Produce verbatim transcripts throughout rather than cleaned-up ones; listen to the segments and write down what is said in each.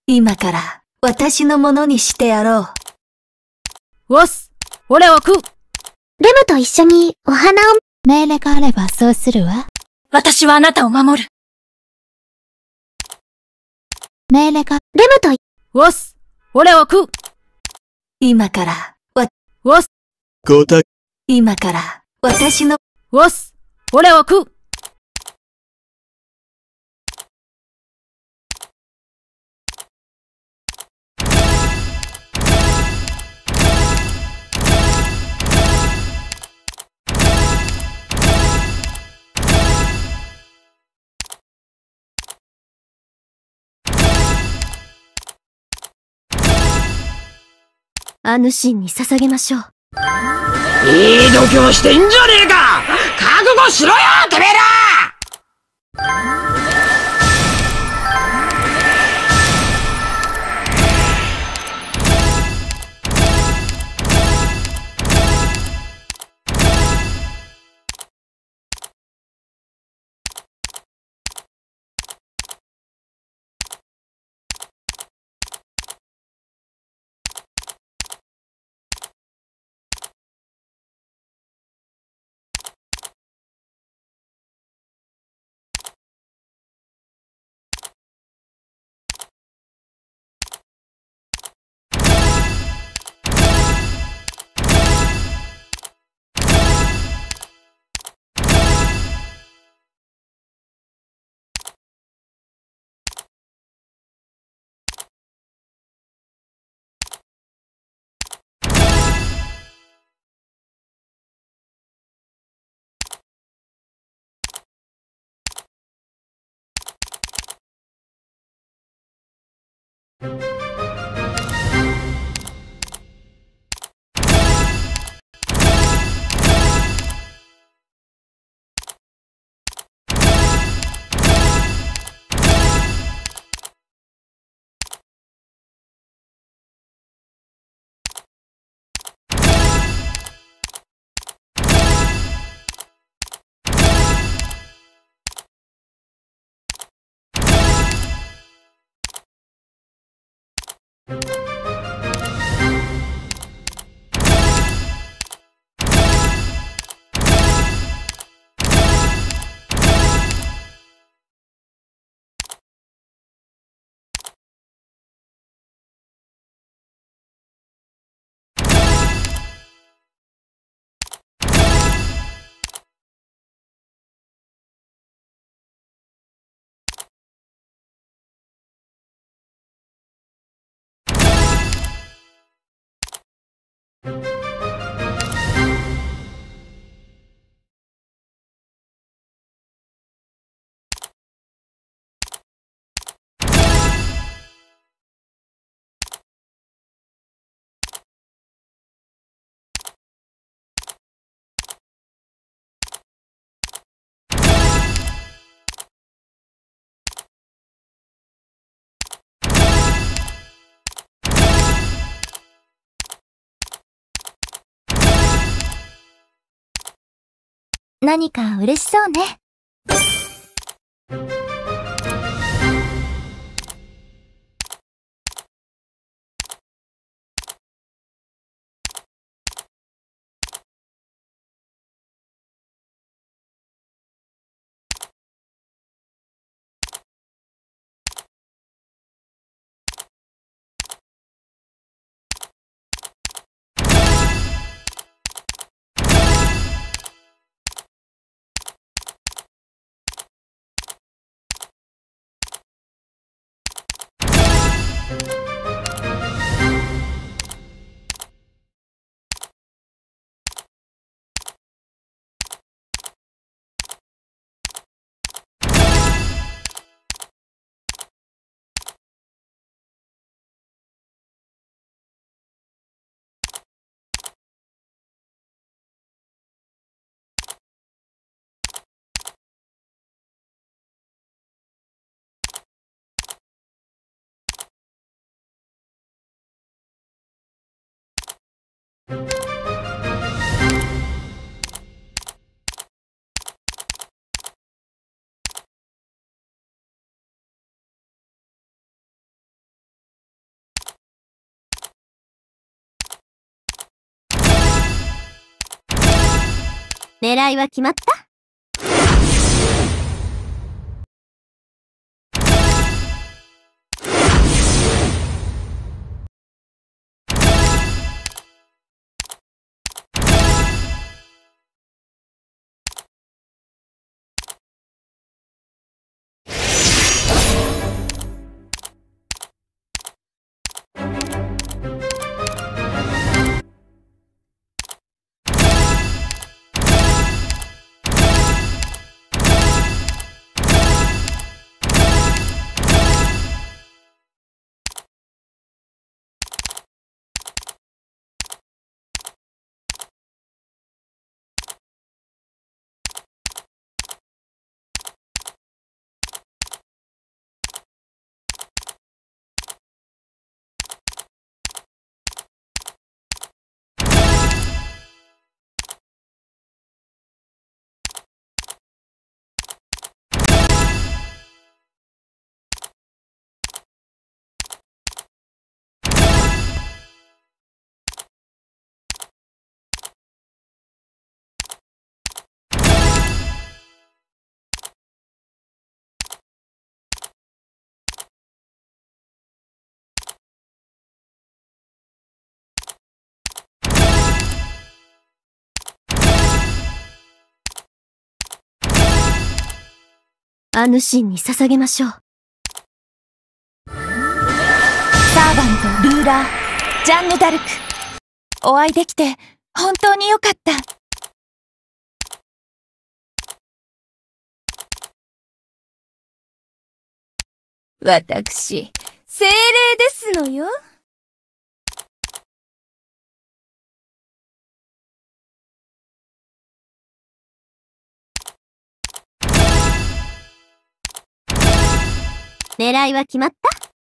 今から私のものにしてやろう。 わす、俺は食う。 レムと一緒にお花を。 命令があればそうするわ。 私はあなたを守る。 命令が。 レムと。 わす、俺は食う。 今から、わ、 わす、 ごた、 今から私の、 わす、俺は食う。 アヌシンに捧げましょう。 いい度胸してんじゃねえか。覚悟しろよてめえら。 何か嬉しそうね。 狙いは決まった？アヌシンに捧げましょう。 サーバント、ルーラー、ジャンヌ・ダルク。お会いできて本当によかった。私、精霊ですのよ。 狙いは決まった？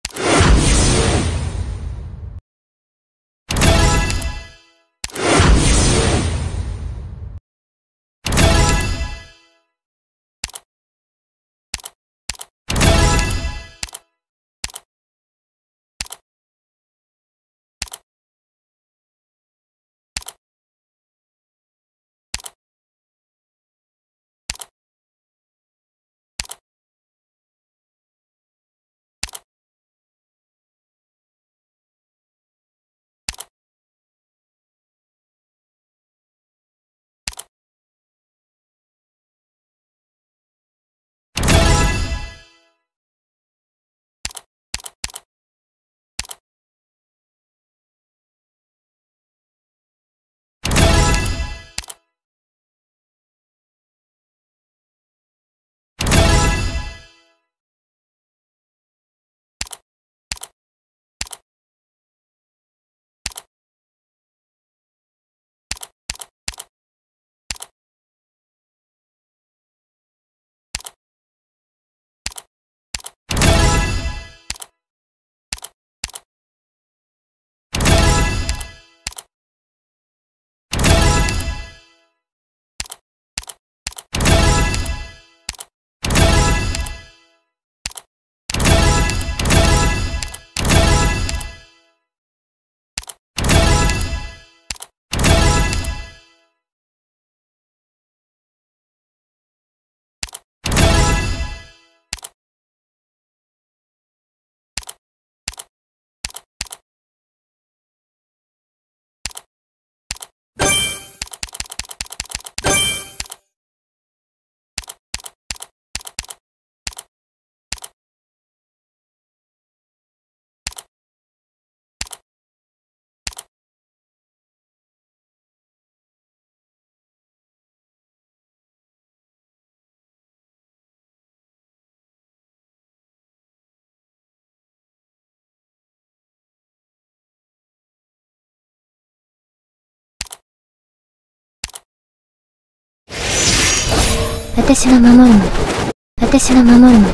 私が守るの。私が守るの。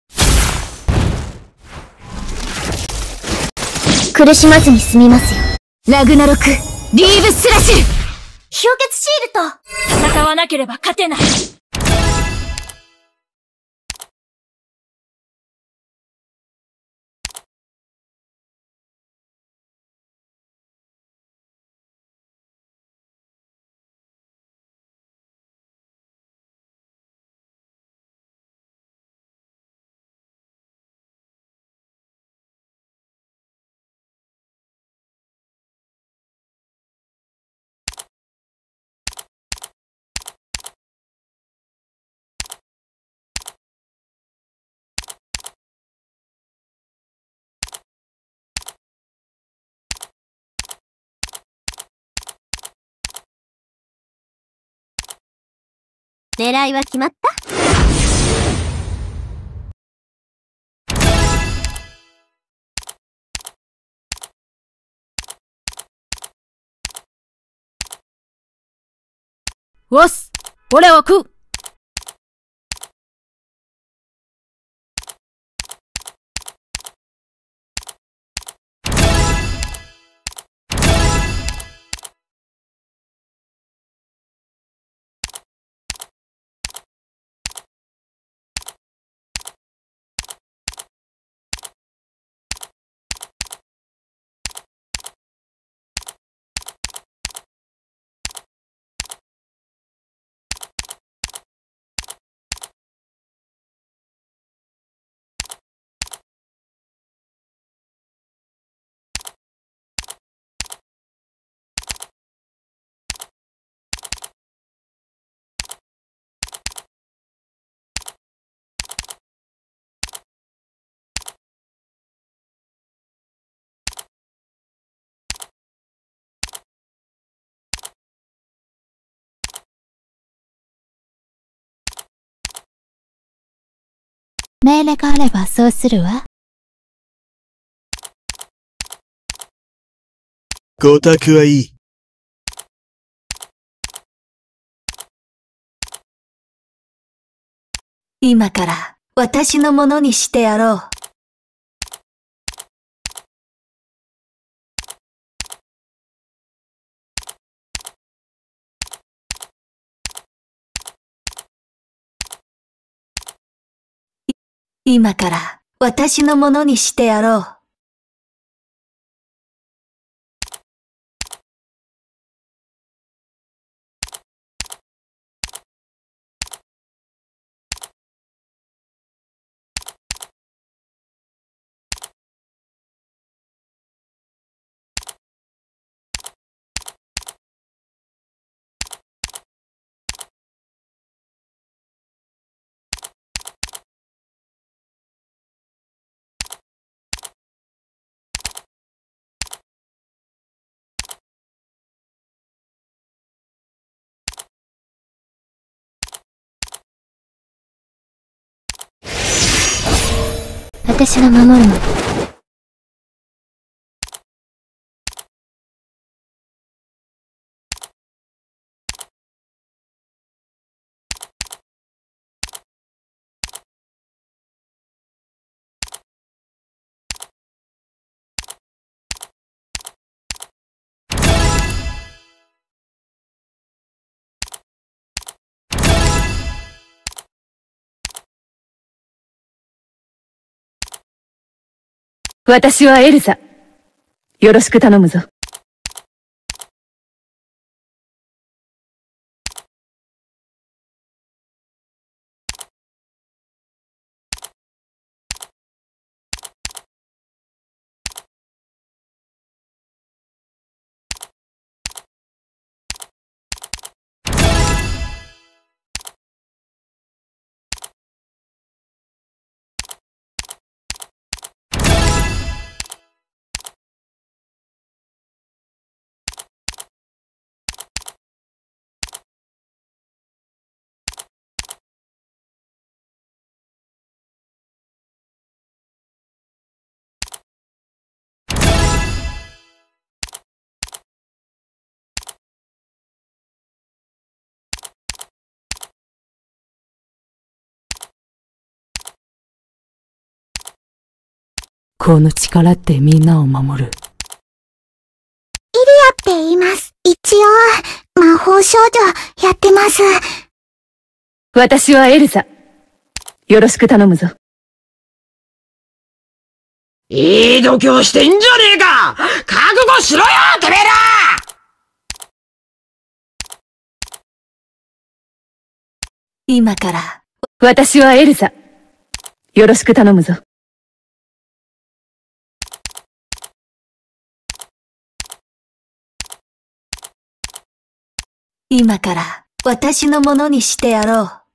苦しまずに済みますよ。 ラグナロク、リーブスラッシュ。 氷結シールト。 戦わなければ勝てない。 狙いは決まった？ おっす、俺を食う。 命令があればそうするわ。 ご託はいい。 今から私のものにしてやろう。今から私のものにしてやろう。 私が守るの。 私はエルザ。よろしく頼むぞ。この力ってみんなを守る。 イリアって言います。一応、魔法少女やってます。 私はエルザ。よろしく頼むぞ。 いい度胸してんじゃねえか！覚悟しろよ、てめえら！ 今から。 私はエルザ。よろしく頼むぞ。 今から私のものにしてやろう。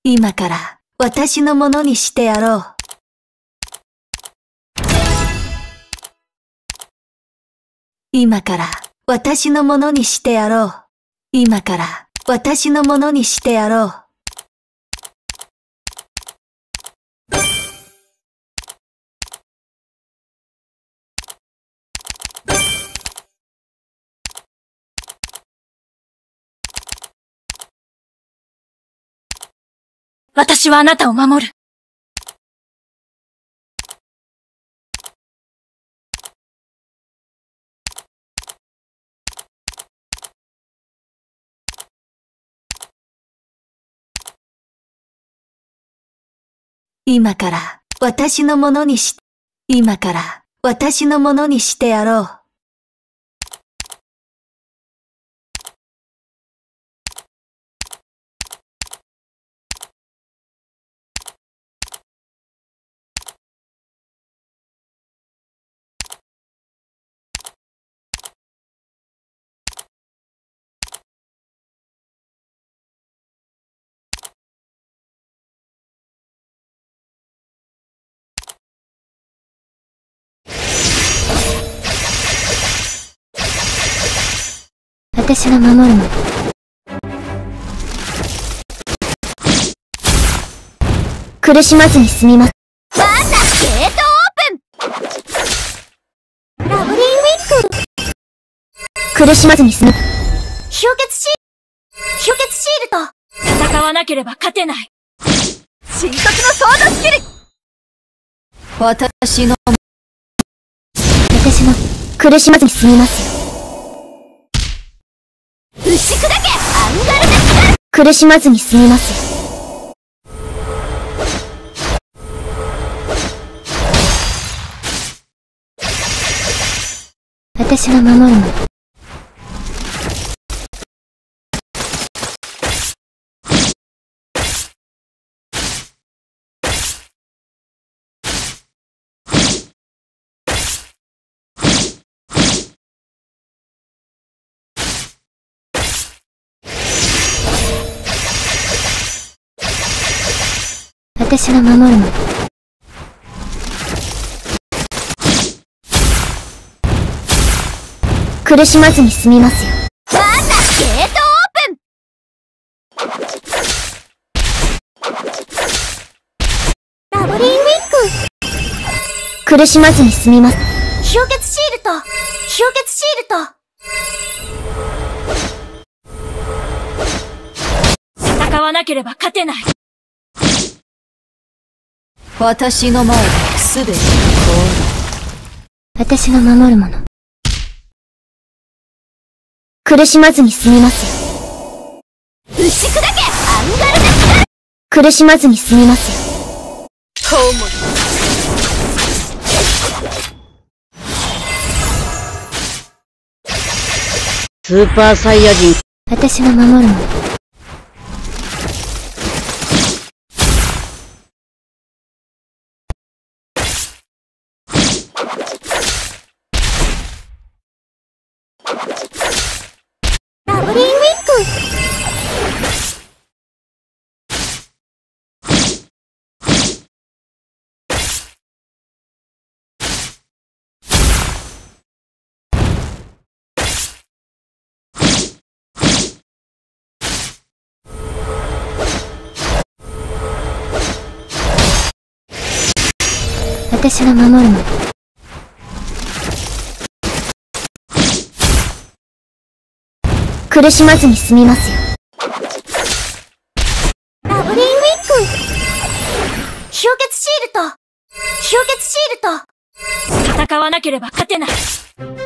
今から私のものにしてやろう。今から私のものにしてやろう。今から私のものにしてやろう。 私はあなたを守る。 今から私のものにし、今から私のものにしてやろう。 私が守るの。苦しまずに済みます。 またゲートオープン。ラブリーウィック。 苦しまずに済む。 氷結シール、氷結シールと。 戦わなければ勝てない。 新特のソードスキル。 私の、 私も苦しまずに済みますよ。 牛砕けアンガルデスク。 苦しまずに済みますよ。私が守るの。私が守るの。苦しまずに済みますよ。 またゲートオープン。ラブリーウィック。 苦しまずに済みます。 氷結シールと、氷結シールと。 戦わなければ勝てない。 私の前ですべて私が守るもの。苦しまずに済みますよ。 牛砕けアンガルデスク。 苦しまずに済みますよ。 スーパーサイヤ人。 私が守るもの。 ラブリーウィック。 私が守るもの。苦しまずに済みますよ。 ラブリーウィック。氷結シールと、氷結シールと。 戦わなければ勝てない。